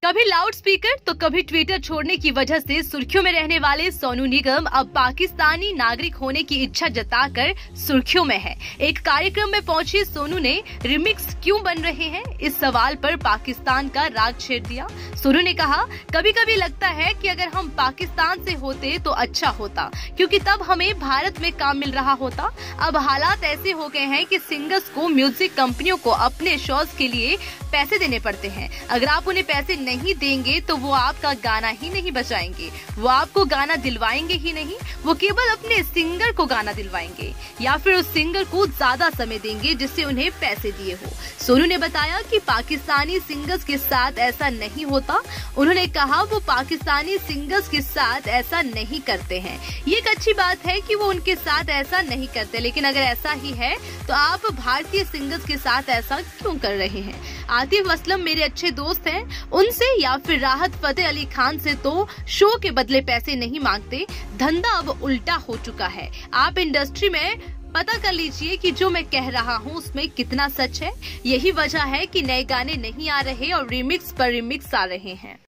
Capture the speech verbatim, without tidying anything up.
कभी loud speaker तो कभी ट्विटर छोड़ने की वजह से सुर्खियों में रहने वाले सोनू निगम अब पाकिस्तानी नागरिक होने की इच्छा जताकर सुर्खियों में है। एक कार्यक्रम में पहुंचे सोनू ने रिमिक्स क्यों बन रहे हैं, इस सवाल पर पाकिस्तान का राग छेड़ दिया। सोनू ने कहा, कभी कभी लगता है कि अगर हम पाकिस्तान से होते तो अच्छा होता, क्योंकि तब हमें भारत में काम मिल रहा होता। अब हालात ऐसे हो गए हैं कि सिंगर्स को म्यूजिक कंपनियों को अपने शोज के लिए पैसे देने पड़ते हैं। अगर आप उन्हें पैसे नहीं देंगे तो वो आपका गाना ही नहीं बजाएंगे, वो आपको गाना दिलवाएंगे ही नहीं, वो केवल अपने सिंगर को गाना दिलवाएंगे या फिर उस सिंगर को ज्यादा समय देंगे जिससे उन्हें पैसे दिए हो। सोनू ने बताया कि पाकिस्तानी सिंगर्स के साथ ऐसा नहीं होता। उन्होंने कहा वो पाकिस्तानी सिंगर्स के साथ ऐसा नहीं करते हैं। ये एक अच्छी बात है कि वो उनके साथ ऐसा नहीं करते, लेकिन अगर ऐसा ही है तो आप भारतीय सिंगर्स के साथ ऐसा क्यों कर रहे हैं? आतिफ असलम मेरे अच्छे दोस्त हैं, उनसे या फिर राहत फतेह अली खान से तो शो के बदले पैसे नहीं मांगते। धंधा अब उल्टा हो चुका है। आप इंडस्ट्री में पता कर लीजिए कि जो मैं कह रहा हूँ उसमें कितना सच है। यही वजह है कि नए गाने नहीं आ रहे और रिमिक्स पर रिमिक्स आ रहे हैं।